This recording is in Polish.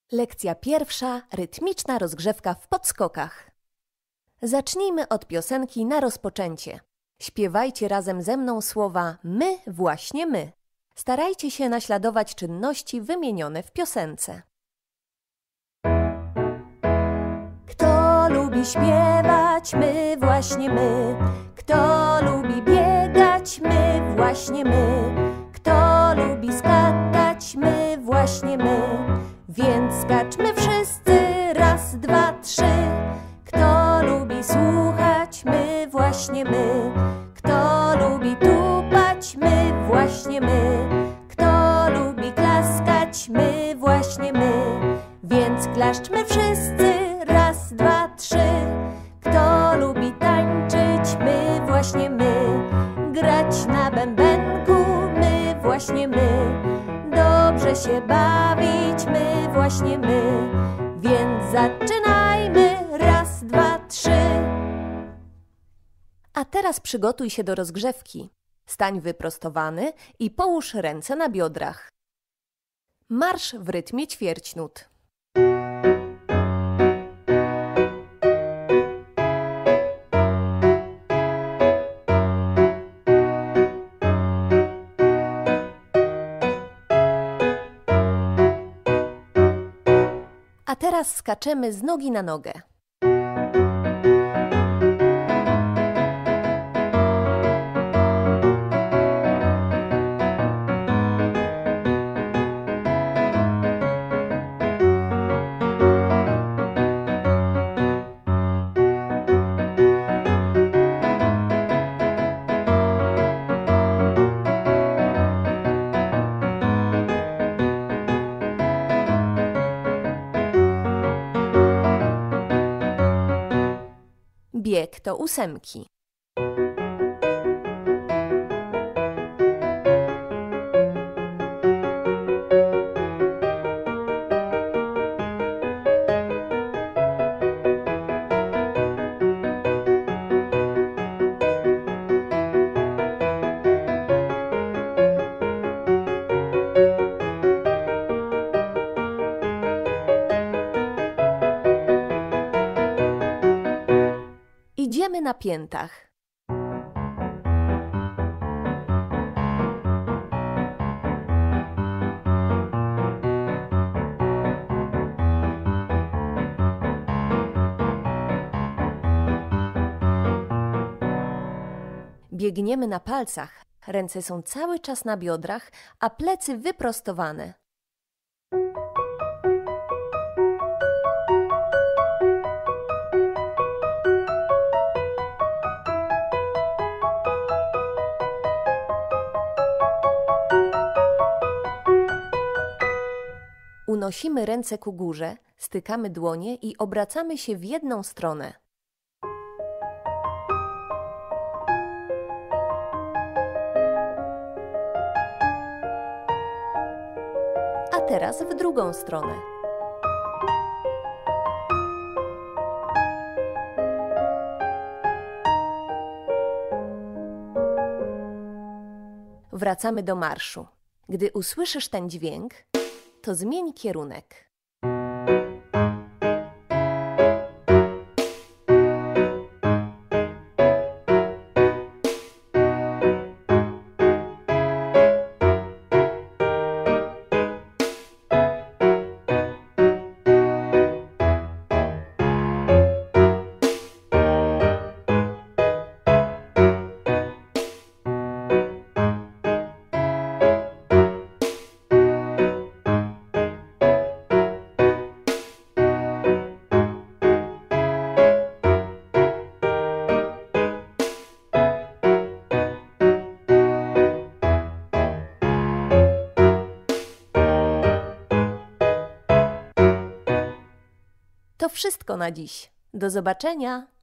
Lekcja pierwsza. Rytmiczna rozgrzewka w podskokach. Zacznijmy od piosenki na rozpoczęcie. Śpiewajcie razem ze mną słowa my, właśnie my. Starajcie się naśladować czynności wymienione w piosence. Kto lubi śpiewać? My, właśnie my. Kto lubi biegać? My, właśnie my. Kto lubi skakać? My, właśnie my. Więc skaczmy wszyscy, raz, dwa, trzy. Kto lubi słuchać? My, właśnie my. Kto lubi tupać? My, właśnie my. Kto lubi klaskać? My, właśnie my. Więc klaszczmy wszyscy, raz, dwa, trzy. Kto lubi tańczyć? My, właśnie my. Grać na bębenku? My, właśnie my. Dobrze się bawić? My, właśnie my. Więc zaczynajmy, raz, dwa, trzy. A teraz przygotuj się do rozgrzewki. Stań wyprostowany i połóż ręce na biodrach. Marsz w rytmie ćwierćnót. A teraz skaczemy z nogi na nogę. Bieg to ósemki. Idziemy na piętach. Biegniemy na palcach. Ręce są cały czas na biodrach, a plecy wyprostowane. Unosimy ręce ku górze, stykamy dłonie i obracamy się w jedną stronę. A teraz w drugą stronę. Wracamy do marszu. Gdy usłyszysz ten dźwięk, to zmień kierunek. To wszystko na dziś. Do zobaczenia!